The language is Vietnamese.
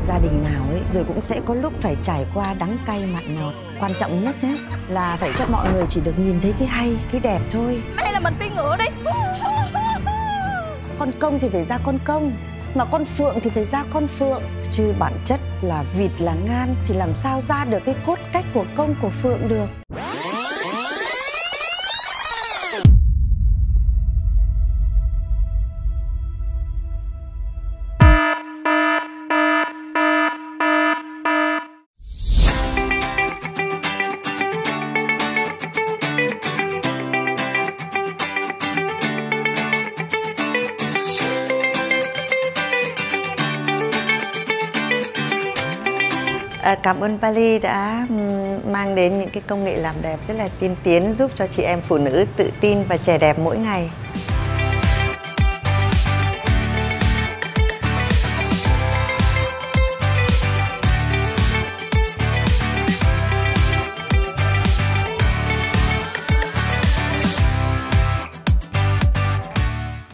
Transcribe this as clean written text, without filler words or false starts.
gia đình nào ấy rồi cũng sẽ có lúc phải trải qua đắng cay mặn ngọt. Quan trọng nhất ấy là phải cho mọi người chỉ được nhìn thấy cái hay, cái đẹp thôi. Hay là mình phi ngựa đi. Con công thì phải ra con công, mà con phượng thì phải ra con phượng. Chứ bản chất là vịt là ngan thì làm sao ra được cái cốt cách của công của phượng được. Cảm ơn Pali đã mang đến những cái công nghệ làm đẹp rất là tiên tiến giúp cho chị em phụ nữ tự tin và trẻ đẹp mỗi ngày.